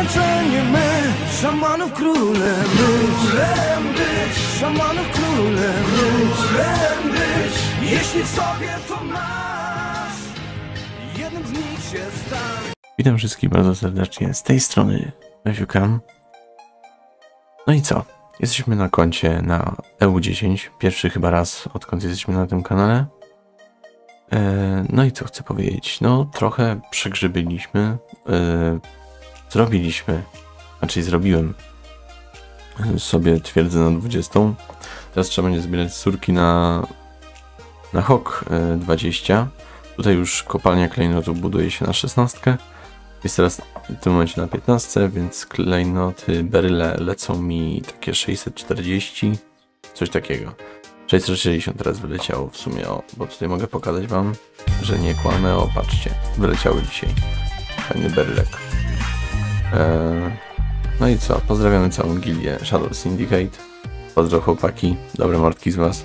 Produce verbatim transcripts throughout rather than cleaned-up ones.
znaczenie my, szamanów królem być, królem być, szamanów królem być, królem być. Jeśli w sobie to masz, jednym z nich się stań. Witam wszystkich bardzo serdecznie z tej strony Mefiukam. No i co? Jesteśmy na koncie na E U dziesięć. Pierwszy chyba raz, odkąd jesteśmy na tym kanale. Eee, no i co chcę powiedzieć? No trochę przegrzybyliśmy. Eee, zrobiliśmy, znaczy zrobiłem sobie twierdzę na dwudziestą. Teraz trzeba będzie zbierać surki na na Hok dwadzieścia. Tutaj już kopalnia klejnotów buduje się na szesnastkę. Jest teraz w tym momencie na piętnastce, więc klejnoty, beryle lecą mi takie sześćset czterdzieści, coś takiego. sześćset sześćdziesiąt teraz wyleciało w sumie, o, bo tutaj mogę pokazać wam, że nie kłamę, o patrzcie, wyleciały dzisiaj. Fajny berylek. Eee, no i co, pozdrawiamy całą gildię Shadow Syndicate. Pozdro chłopaki, dobre mordki z was.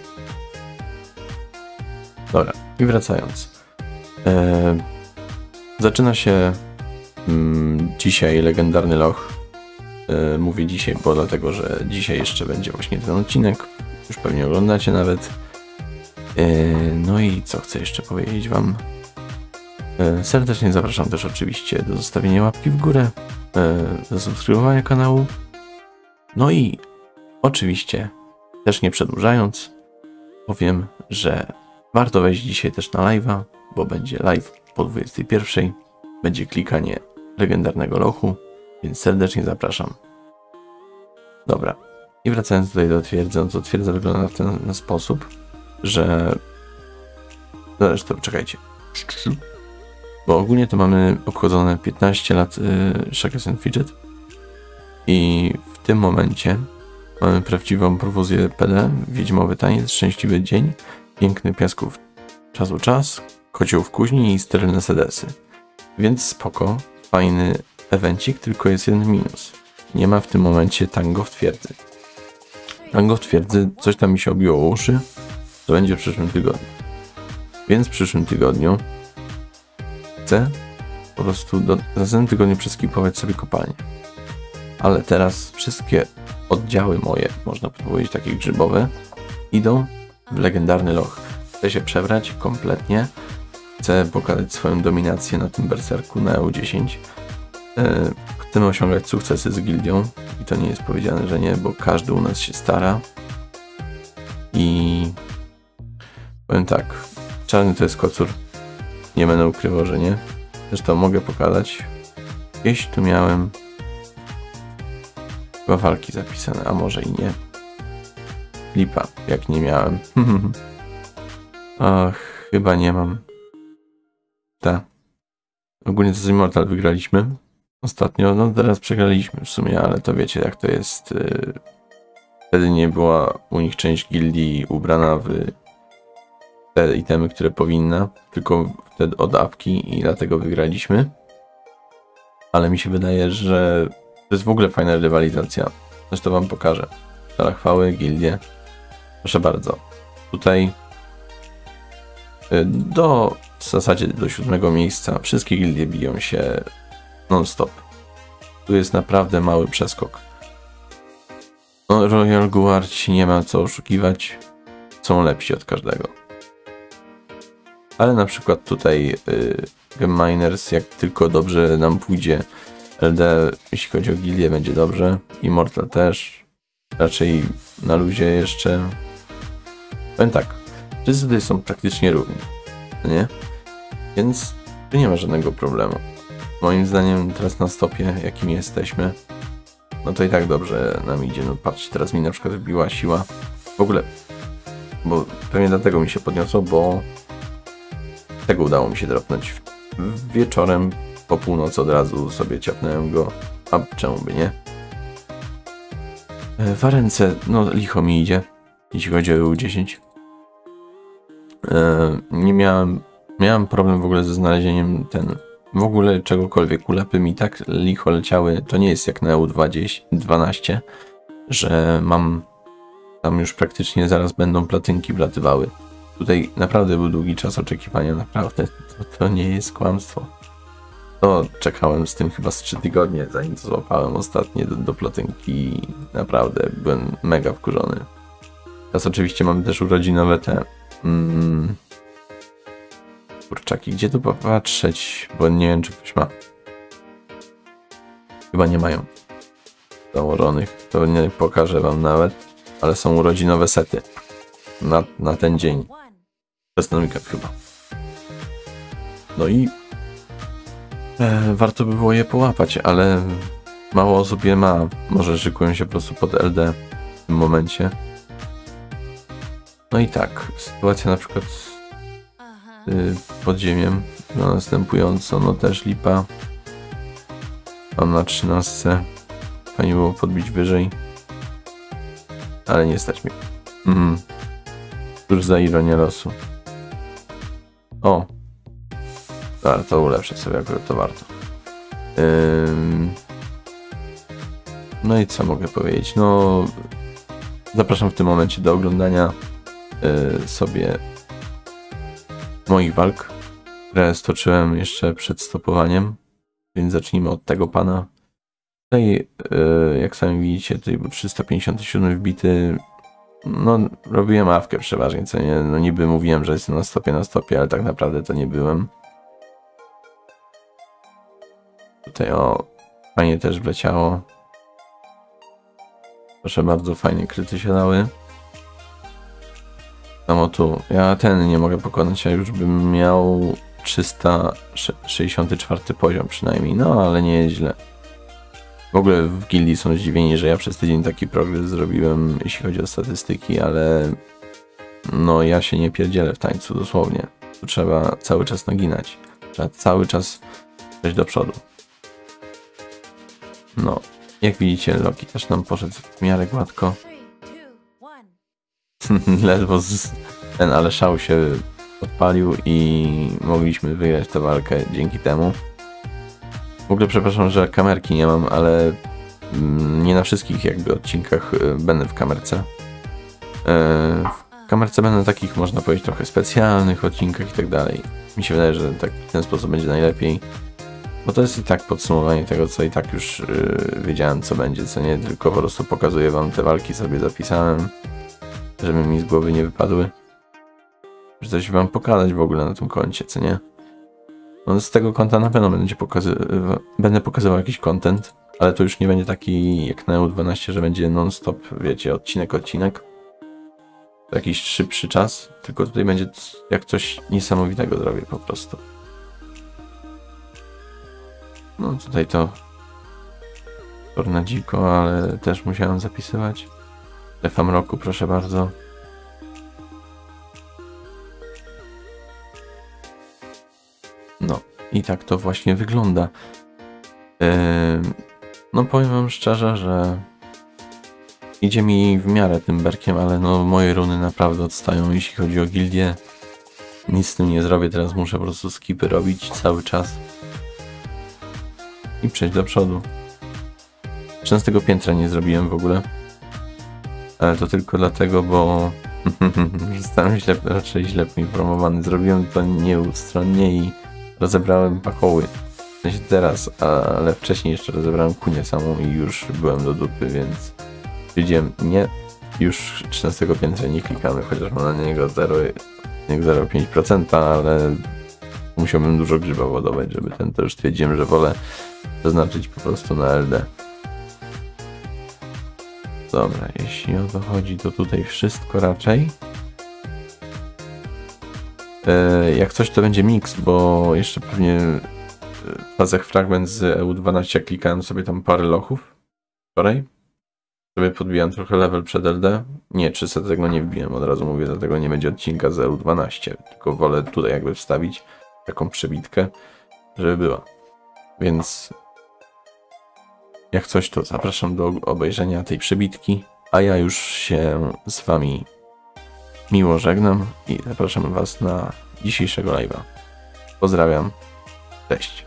Dobra, i wracając. Eee, zaczyna się mm, dzisiaj legendarny loch. Eee, mówię dzisiaj, bo dlatego, że dzisiaj jeszcze będzie właśnie ten odcinek. Już pewnie oglądacie nawet. Eee, no i co chcę jeszcze powiedzieć wam. Eee, serdecznie zapraszam też oczywiście do zostawienia łapki w górę, eee, do subskrybowania kanału. No i oczywiście, też nie przedłużając, powiem, że warto wejść dzisiaj też na live'a, bo będzie live po dwudziestej pierwszej. Będzie klikanie legendarnego lochu, więc serdecznie zapraszam. Dobra. I wracając tutaj do twierdzy, no to twierdza wygląda w ten sposób, że... Zresztą, czekajcie. Bo ogólnie to mamy obchodzone piętnaście lat yy, Shackles and Fidget. I w tym momencie mamy prawdziwą prowozję P D, wiedźmowy taniec, szczęśliwy dzień, piękny piasków czasu czas, kocioł w kuźni i sterylne sedesy. Więc spoko, fajny evencik, tylko jest jeden minus. Nie ma w tym momencie tango w twierdzy. Tango w twierdzy, coś tam mi się obiło o uszy, to będzie w przyszłym tygodniu. Więc w przyszłym tygodniu chcę po prostu do, w następnym tygodniu przeskipować sobie kopalnię. Ale teraz wszystkie oddziały moje, można powiedzieć takie grzybowe, idą w legendarny loch. Chcę się przebrać kompletnie. Chcę pokazać swoją dominację na tym berserku na E U dziesięć. Chcemy osiągać sukcesy z gildią. I to nie jest powiedziane, że nie, bo każdy u nas się stara. I powiem tak. Czarny to jest kocur. Nie będę ukrywał, że nie. Zresztą mogę pokazać. Gdzieś tu miałem chyba walki zapisane, a może i nie. Lipa, jak nie miałem. Ach, chyba nie mam. Tak. Ogólnie to z Immortal wygraliśmy. Ostatnio, no teraz przegraliśmy w sumie, ale to wiecie jak to jest. Wtedy nie była u nich część gildii ubrana w te itemy, które powinna, tylko wtedy od apki i dlatego wygraliśmy. Ale mi się wydaje, że to jest w ogóle fajna rywalizacja. Zresztą wam pokażę. Sala chwały, gildie. Proszę bardzo. Tutaj do w zasadzie do siódmego miejsca wszystkie gildie biją się non-stop. Tu jest naprawdę mały przeskok. No, Royal Guard nie ma co oszukiwać. Są lepsi od każdego. Ale na przykład tutaj y, Gem Miners, jak tylko dobrze nam pójdzie, L D, jeśli chodzi o gildię, będzie dobrze. Immortal też. Raczej na luzie jeszcze. Powiem tak. Wszyscy tutaj są praktycznie równi. Nie? Więc tu nie ma żadnego problemu. Moim zdaniem teraz na stopie, jakim jesteśmy, no to i tak dobrze nam idzie. No patrzcie, teraz mi na przykład wbiła siła. W ogóle, bo pewnie dlatego mi się podniosło, bo tego udało mi się dropnąć. Wieczorem po północy od razu sobie ciapnąłem go, a czemu by nie? W ręce, no licho mi idzie, jeśli chodzi o E U dziesięć. Nie miałem, miałem problem w ogóle ze znalezieniem ten, w ogóle czegokolwiek. Ulepy mi tak licho leciały, to nie jest jak na E U dwanaście, że mam tam już praktycznie zaraz będą platynki wlatywały. Tutaj naprawdę był długi czas oczekiwania, naprawdę, to, to nie jest kłamstwo. No, czekałem z tym chyba z trzy tygodnie, zanim to złapałem ostatnie do, do plotynki. Naprawdę byłem mega wkurzony. Teraz oczywiście mamy też urodzinowe te mm, kurczaki. Gdzie tu popatrzeć? Bo nie wiem, czy ktoś ma. Chyba nie mają założonych. To nie pokażę wam nawet. Ale są urodzinowe sety. Na, na ten dzień. Bez ten weekend chyba. No i e, warto by było je połapać, ale mało osób je ma. Może szykują się po prostu pod L D w tym momencie. No i tak, sytuacja na przykład z y, podziemiem no, następująco, no też lipa. Mam na trzynastce. Fajnie było podbić wyżej. Ale nie stać mi. Mhm. Cóż za ironia losu. O! Warto ulepszyć sobie, akurat to warto. Ym... No i co mogę powiedzieć? No... Zapraszam w tym momencie do oglądania yy, sobie moich walk, które stoczyłem jeszcze przed stopowaniem. Więc zacznijmy od tego pana. Tutaj, yy, jak sami widzicie, tutaj był trzysta pięćdziesiąt siedem wbity. No, robiłem awkę przeważnie, co nie? No niby mówiłem, że jestem na stopie, na stopie, ale tak naprawdę to nie byłem. Tutaj o, fajnie też wleciało. Proszę bardzo, fajnie kryty się dały. Samo tu, ja ten nie mogę pokonać, a już bym miał trzysta sześćdziesiąty czwarty poziom przynajmniej, no ale nie jest źle. W ogóle w gildii są zdziwieni, że ja przez tydzień taki progres zrobiłem, jeśli chodzi o statystyki, ale no ja się nie pierdzielę w tańcu, dosłownie. Tu trzeba cały czas naginać. Trzeba cały czas przejść do przodu. No, jak widzicie, Loki też nam poszedł w miarę gładko. Ledwo z... ten, ale szał się odpalił i mogliśmy wygrać tę walkę dzięki temu. W ogóle przepraszam, że kamerki nie mam, ale nie na wszystkich jakby odcinkach będę w kamerce. W kamerce będę na takich, można powiedzieć, trochę specjalnych odcinkach i tak dalej. Mi się wydaje, że tak w ten sposób będzie najlepiej. Bo to jest i tak podsumowanie tego, co i tak już wiedziałem, co będzie, co nie. Tylko po prostu pokazuję wam te walki, sobie zapisałem, żeby mi z głowy nie wypadły. Że coś wam pokazać w ogóle na tym koncie, co nie. No z tego konta na pewno będzie pokazy będę pokazywał jakiś content, ale to już nie będzie taki jak na E U dwanaście, że będzie non-stop, wiecie, odcinek, odcinek. To jakiś szybszy czas, tylko tutaj będzie jak coś niesamowitego zrobię po prostu. No tutaj to na dziko, ale też musiałem zapisywać. Strefa roku, proszę bardzo. No i tak to właśnie wygląda. Yy, no powiem wam szczerze, że idzie mi w miarę tym berkiem, ale no moje runy naprawdę odstają, jeśli chodzi o gildię. Nic z tym nie zrobię, teraz muszę po prostu skipy robić cały czas. I przejść do przodu. trzynastego piętra nie zrobiłem w ogóle. Ale to tylko dlatego, bo zostałem źle, raczej źle poinformowany. Zrobiłem to nieustronnie i rozebrałem pachoły. W sensie teraz, ale wcześniej jeszcze rozebrałem kunię samą i już byłem do dupy, więc stwierdziłem, nie, już trzynastego piętra nie klikamy, chociaż mam na niego zero przecinek pięć procent, ale musiałbym dużo grzyba ładować, żeby ten, to już stwierdziłem, że wolę zaznaczyć po prostu na L D. Dobra, jeśli o to chodzi, to tutaj wszystko raczej. E, jak coś, to będzie miks, bo jeszcze pewnie w fazach fragment z E U dwanaście klikałem sobie tam parę lochów wczoraj. Sobie podbijam trochę level przed L D. Nie, trzysta tego nie wbiłem, od razu mówię, dlatego nie będzie odcinka z E U dwanaście. Tylko wolę tutaj jakby wstawić taką przebitkę, żeby była. Więc jak coś, to zapraszam do obejrzenia tej przebitki, a ja już się z wami miło żegnam i zapraszam was na dzisiejszego live'a. Pozdrawiam, cześć.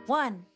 One.